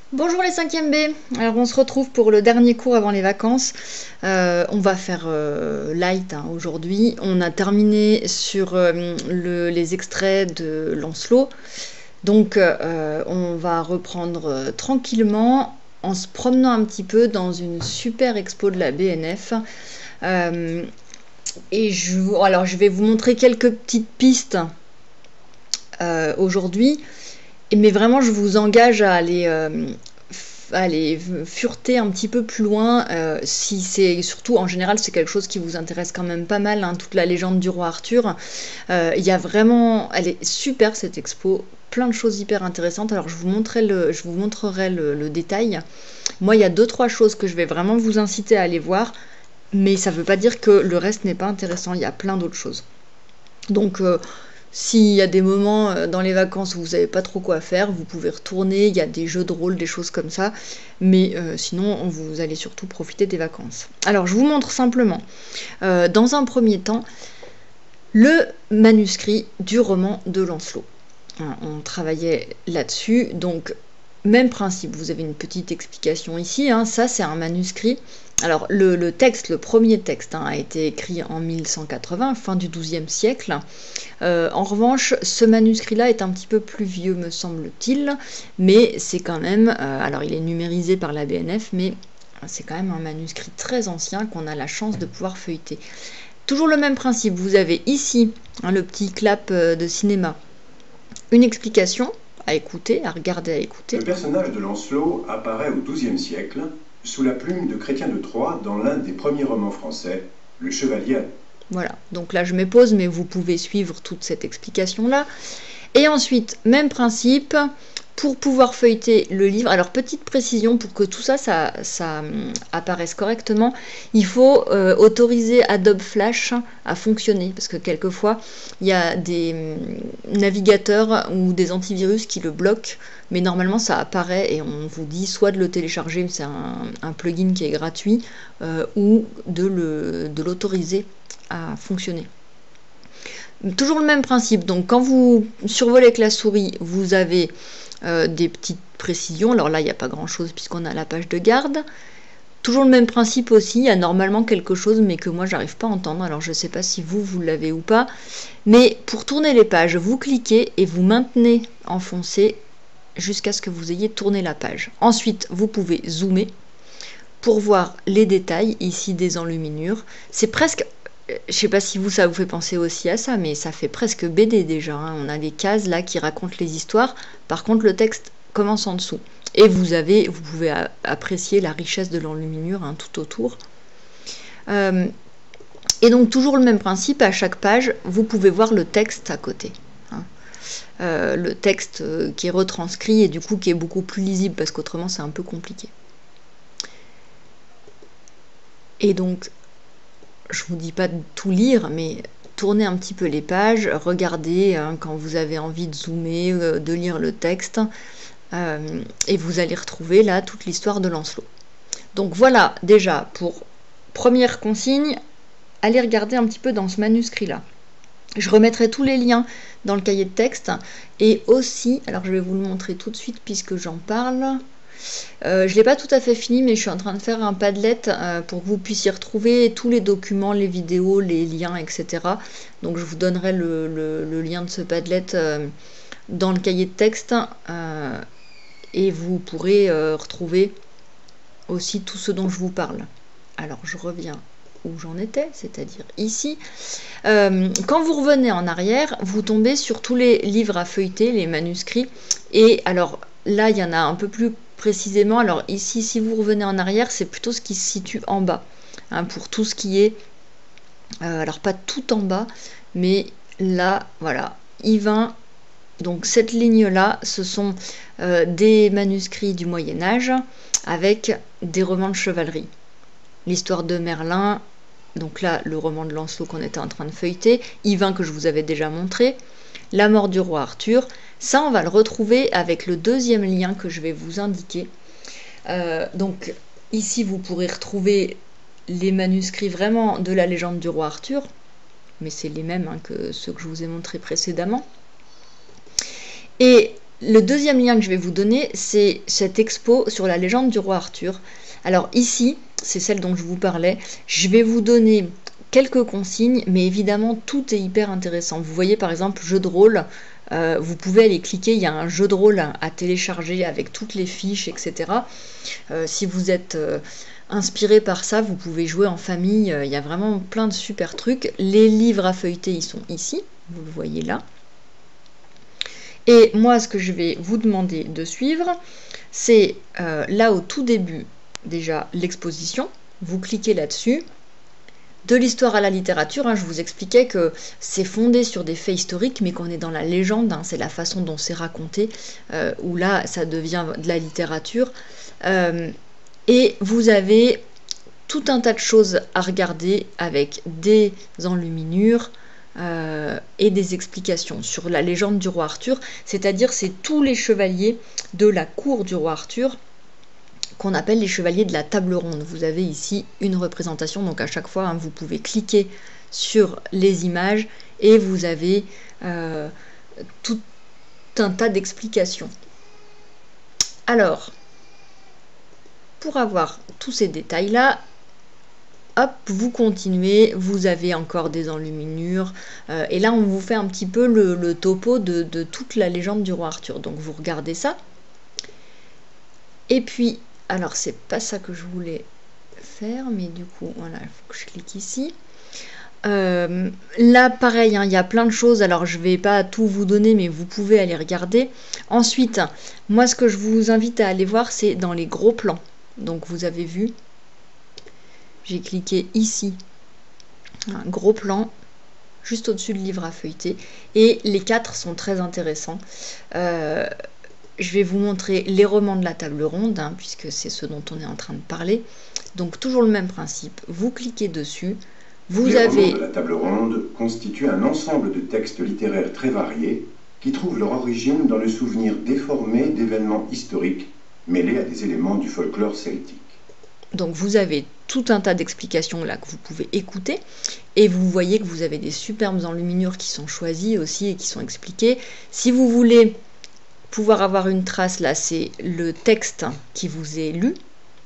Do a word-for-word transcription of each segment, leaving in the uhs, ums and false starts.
Bonjour les cinquième B, alors on se retrouve pour le dernier cours avant les vacances. Euh, on va faire euh, light hein, aujourd'hui. On a terminé sur euh, le- les extraits de Lancelot. Donc euh, on va reprendre euh, tranquillement en se promenant un petit peu dans une super expo de la B N F. Euh, et je, alors je vais vous montrer quelques petites pistes euh, aujourd'hui. Mais vraiment, je vous engage à aller, euh, à aller fureter un petit peu plus loin. Euh, si c'est surtout, en général, c'est quelque chose qui vous intéresse quand même pas mal, hein, toute la légende du roi Arthur. Euh, Il y a vraiment, elle est super cette expo, plein de choses hyper intéressantes. Alors je vous montrerai le, je vous montrerai le, le détail. Moi, il y a deux trois choses que je vais vraiment vous inciter à aller voir, mais ça ne veut pas dire que le reste n'est pas intéressant. Il y a plein d'autres choses. Donc euh, s'il y a des moments euh, dans les vacances où vous savez pas trop quoi faire, vous pouvez retourner, il y a des jeux de rôle, des choses comme ça, mais euh, sinon vous allez surtout profiter des vacances. Alors je vous montre simplement, euh, dans un premier temps, le manuscrit du roman de Lancelot. Hein, on travaillait là-dessus, donc même principe, vous avez une petite explication ici, hein, ça c'est un manuscrit. Alors le, le texte, le premier texte hein, a été écrit en mille cent quatre-vingts, fin du douzième siècle. Euh, en revanche, ce manuscrit-là est un petit peu plus vieux, me semble-t-il, mais c'est quand même, euh, alors il est numérisé par la B N F, mais c'est quand même un manuscrit très ancien qu'on a la chance de pouvoir feuilleter. Toujours le même principe, vous avez ici hein, le petit clap euh, de cinéma, une explication à écouter, à regarder, à écouter. Le personnage de Lancelot apparaît au douzième siècle, sous la plume de Chrétien de Troyes, dans l'un des premiers romans français, Le Chevalier. Voilà, donc là je mets pause, mais vous pouvez suivre toute cette explication-là. Et ensuite, même principe, pour pouvoir feuilleter le livre, alors petite précision, pour que tout ça, ça, ça hum, apparaisse correctement, il faut euh, autoriser Adobe Flash à fonctionner, parce que quelquefois, il y a des hum, navigateurs ou des antivirus qui le bloquent, mais normalement ça apparaît et on vous dit soit de le télécharger, c'est un, un plugin qui est gratuit, euh, ou de le, de l'autoriser à fonctionner. Toujours le même principe, donc quand vous survolez avec la souris, vous avez euh, des petites précisions. Alors là, il n'y a pas grand chose puisqu'on a la page de garde. Toujours le même principe aussi, il y a normalement quelque chose mais que moi j'arrive pas à entendre, alors je ne sais pas si vous, vous l'avez ou pas. Mais pour tourner les pages, vous cliquez et vous maintenez enfoncé jusqu'à ce que vous ayez tourné la page. Ensuite, vous pouvez zoomer pour voir les détails, ici des enluminures. C'est presque... Je sais pas si vous, ça vous fait penser aussi à ça, mais ça fait presque B D déjà. Hein. On a des cases là qui racontent les histoires. Par contre, le texte commence en dessous. Et vous avez, vous pouvez apprécier la richesse de l'enluminure hein, tout autour. Euh, et donc toujours le même principe, à chaque page, vous pouvez voir le texte à côté. Hein. Euh, le texte euh, qui est retranscrit et du coup qui est beaucoup plus lisible parce qu'autrement c'est un peu compliqué. Et donc je vous dis pas de tout lire, mais tournez un petit peu les pages, regardez hein, quand vous avez envie de zoomer, euh, de lire le texte, euh, et vous allez retrouver là toute l'histoire de Lancelot. Donc voilà déjà pour première consigne, allez regarder un petit peu dans ce manuscrit-là. Je remettrai tous les liens dans le cahier de texte, et aussi, alors je vais vous le montrer tout de suite puisque j'en parle. Euh, je ne l'ai pas tout à fait fini, mais je suis en train de faire un Padlet euh, pour que vous puissiez retrouver tous les documents, les vidéos, les liens, et cetera. Donc je vous donnerai le, le, le lien de ce Padlet euh, dans le cahier de texte euh, et vous pourrez euh, retrouver aussi tout ce dont je vous parle. Alors je reviens où j'en étais, c'est-à-dire ici. Euh, quand vous revenez en arrière, vous tombez sur tous les livres à feuilleter, les manuscrits. Et alors là, il y en a un peu plus précisément. Alors ici, si vous revenez en arrière, c'est plutôt ce qui se situe en bas. Hein, pour tout ce qui est... Euh, alors pas tout en bas, mais là, voilà. Yvain, donc cette ligne-là, ce sont euh, des manuscrits du Moyen-Âge avec des romans de chevalerie. L'histoire de Merlin, donc là, le roman de Lancelot qu'on était en train de feuilleter, Yvain que je vous avais déjà montré, La mort du roi Arthur, ça on va le retrouver avec le deuxième lien que je vais vous indiquer. Euh, donc ici vous pourrez retrouver les manuscrits vraiment de la légende du roi Arthur, mais c'est les mêmes hein, que ceux que je vous ai montrés précédemment. Et le deuxième lien que je vais vous donner, c'est cette expo sur la légende du roi Arthur. Alors ici, c'est celle dont je vous parlais, je vais vous donner quelques consignes, mais évidemment tout est hyper intéressant. Vous voyez par exemple jeu de rôle, euh, vous pouvez aller cliquer, il y a un jeu de rôle à télécharger avec toutes les fiches, et cetera. Euh, si vous êtes euh, inspiré par ça, vous pouvez jouer en famille, euh, il y a vraiment plein de super trucs. Les livres à feuilleter, ils sont ici, vous le voyez là. Et moi, ce que je vais vous demander de suivre, c'est euh, là au tout début, déjà l'exposition, vous cliquez là-dessus. De l'histoire à la littérature, hein, je vous expliquais que c'est fondé sur des faits historiques, mais qu'on est dans la légende, hein, c'est la façon dont c'est raconté, euh, où là, ça devient de la littérature. Euh, et vous avez tout un tas de choses à regarder avec des enluminures euh, et des explications sur la légende du roi Arthur, c'est-à-dire c'est tous les chevaliers de la cour du roi Arthur, qu'on appelle les chevaliers de la table ronde. Vous avez ici une représentation, donc à chaque fois, hein, vous pouvez cliquer sur les images et vous avez euh, tout un tas d'explications. Alors, pour avoir tous ces détails-là, hop, vous continuez, vous avez encore des enluminures, euh, et là on vous fait un petit peu le, le topo de, de toute la légende du roi Arthur. Donc vous regardez ça, et puis alors, c'est pas ça que je voulais faire, mais du coup, voilà, il faut que je clique ici. Euh, là, pareil, hein, il y a plein de choses. Alors, je vais pas tout vous donner, mais vous pouvez aller regarder. Ensuite, moi, ce que je vous invite à aller voir, c'est dans les gros plans. Donc, vous avez vu, j'ai cliqué ici, un gros plan, juste au-dessus de livre à feuilleter. Et les quatre sont très intéressants. Euh, Je vais vous montrer les romans de la table ronde, hein, puisque c'est ce dont on est en train de parler. Donc toujours le même principe, vous cliquez dessus, vous les avez... romans de la table ronde constituent un ensemble de textes littéraires très variés qui trouvent leur origine dans le souvenir déformé d'événements historiques mêlés à des éléments du folklore celtique. Donc vous avez tout un tas d'explications là que vous pouvez écouter, et vous voyez que vous avez des superbes enluminures qui sont choisies aussi et qui sont expliquées. Si vous voulez pouvoir avoir une trace, là, c'est le texte qui vous est lu.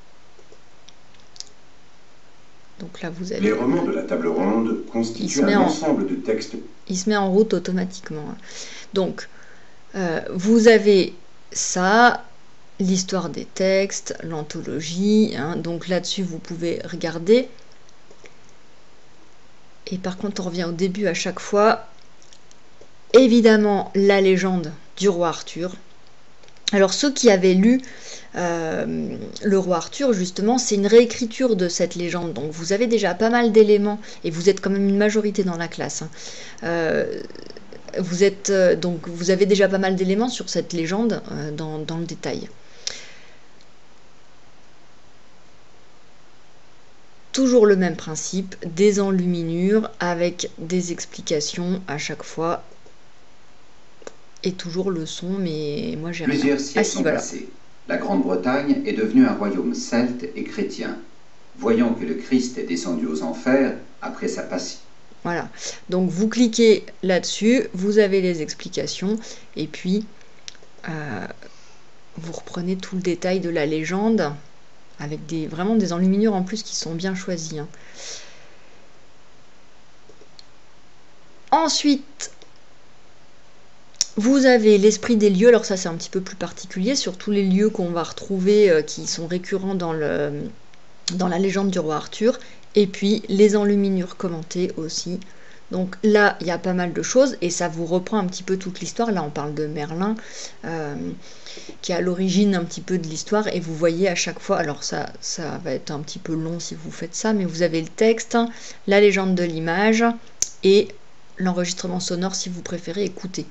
Donc là, vous avez... Les romans de la table ronde constituent un en... ensemble de textes... Il se met en route automatiquement. Donc, euh, vous avez ça, l'histoire des textes, l'anthologie. Hein, donc là-dessus, vous pouvez regarder. Et par contre, on revient au début à chaque fois. Évidemment, la légende du roi Arthur. Alors ceux qui avaient lu euh, le roi Arthur, justement, c'est une réécriture de cette légende, donc vous avez déjà pas mal d'éléments, et vous êtes quand même une majorité dans la classe. Hein. Euh, vous êtes euh, donc vous avez déjà pas mal d'éléments sur cette légende euh, dans, dans le détail. Toujours le même principe, des enluminures avec des explications à chaque fois. Et toujours le son, mais moi j'ai rien. Plusieurs siècles ah, si, ont voilà. passé. La Grande-Bretagne est devenue un royaume celte et chrétien. Voyant que le Christ est descendu aux enfers après sa passion. Voilà. Donc vous cliquez là-dessus, vous avez les explications, et puis euh, vous reprenez tout le détail de la légende, avec des, vraiment des enluminures en plus qui sont bien choisies. Hein. Ensuite, vous avez l'esprit des lieux, alors ça c'est un petit peu plus particulier, sur tous les lieux qu'on va retrouver euh, qui sont récurrents dans, le, dans la légende du roi Arthur, et puis les enluminures commentées aussi. Donc là, il y a pas mal de choses, et ça vous reprend un petit peu toute l'histoire. Là, on parle de Merlin, euh, qui est à l'origine un petit peu de l'histoire, et vous voyez à chaque fois, alors ça, ça va être un petit peu long si vous faites ça, mais vous avez le texte, la légende de l'image, et l'enregistrement sonore si vous préférez écouter.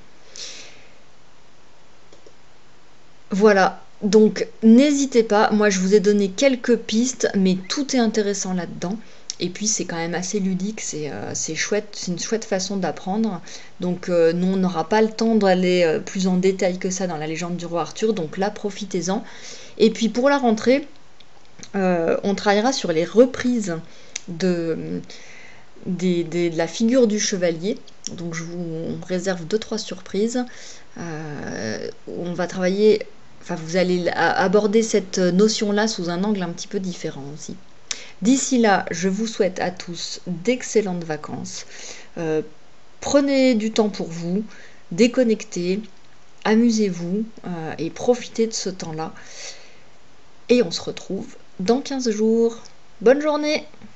Voilà, donc n'hésitez pas, moi je vous ai donné quelques pistes, mais tout est intéressant là-dedans. Et puis c'est quand même assez ludique, c'est euh, chouette, c'est une chouette façon d'apprendre. Donc euh, nous on n'aura pas le temps d'aller euh, plus en détail que ça dans la légende du roi Arthur, donc là profitez-en. Et puis pour la rentrée, euh, on travaillera sur les reprises de, des, des, de la figure du chevalier. Donc je vous réserve deux trois surprises. Euh, on va travailler, enfin vous allez aborder cette notion-là sous un angle un petit peu différent aussi. D'ici là, je vous souhaite à tous d'excellentes vacances. Euh, prenez du temps pour vous, déconnectez, amusez-vous euh, et profitez de ce temps-là. Et on se retrouve dans quinze jours. Bonne journée!